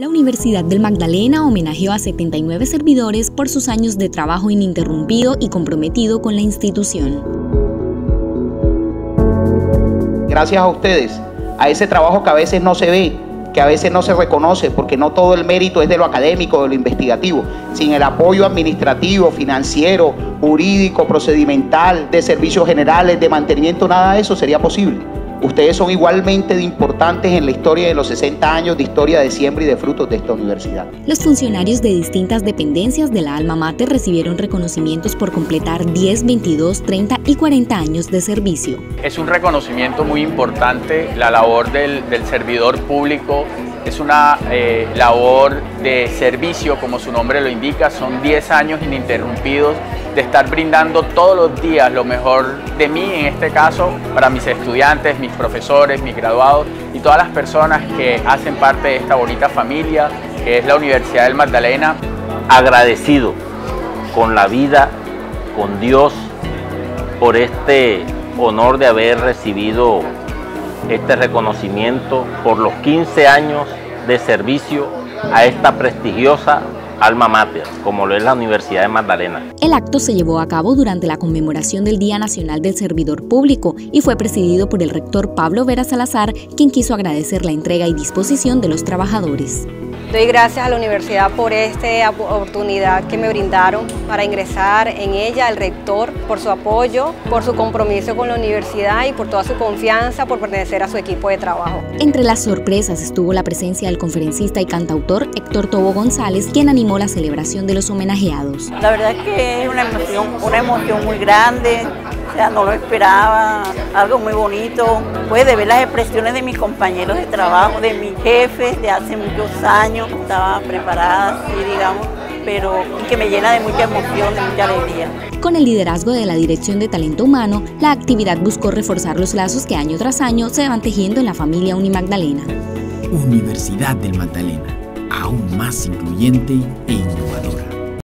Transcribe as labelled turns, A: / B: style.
A: La Universidad del Magdalena homenajeó a 79 servidores por sus años de trabajo ininterrumpido y comprometido con la institución.
B: Gracias a ustedes, a ese trabajo que a veces no se ve, que a veces no se reconoce, porque no todo el mérito es de lo académico, de lo investigativo. Sin el apoyo administrativo, financiero, jurídico, procedimental, de servicios generales, de mantenimiento, nada de eso sería posible. Ustedes son igualmente importantes en la historia de los 60 años de historia de siembra y de frutos de esta universidad.
A: Los funcionarios de distintas dependencias de la Alma Mater recibieron reconocimientos por completar 10, 22, 30 y 40 años de servicio.
C: Es un reconocimiento muy importante, la labor del servidor público. Es una labor de servicio, como su nombre lo indica, son 10 años ininterrumpidos de estar brindando todos los días lo mejor de mí, en este caso, para mis estudiantes, mis profesores, mis graduados y todas las personas que hacen parte de esta bonita familia que es la Universidad del Magdalena.
D: Agradecido con la vida, con Dios, por este honor de haber recibido este reconocimiento por los 15 años de servicio a esta prestigiosa alma mater, como lo es la Universidad de Magdalena.
A: El acto se llevó a cabo durante la conmemoración del Día Nacional del Servidor Público y fue presidido por el rector Pablo Vera Salazar, quien quiso agradecer la entrega y disposición de los trabajadores.
E: Doy gracias a la universidad por esta oportunidad que me brindaron para ingresar en ella, al rector por su apoyo, por su compromiso con la universidad y por toda su confianza por pertenecer a su equipo de trabajo.
A: Entre las sorpresas estuvo la presencia del conferencista y cantautor Héctor Tobo González, quien animó la celebración de los homenajeados.
F: La verdad es que es una emoción muy grande. O sea, no lo esperaba, algo muy bonito, pues de ver las expresiones de mis compañeros de trabajo, de mis jefes de hace muchos años, estaba preparada, sí, digamos, pero que me llena de mucha emoción, de mucha alegría.
A: Con el liderazgo de la Dirección de Talento Humano, la actividad buscó reforzar los lazos que año tras año se van tejiendo en la familia Unimagdalena.
G: Universidad del Magdalena, aún más incluyente e innovadora.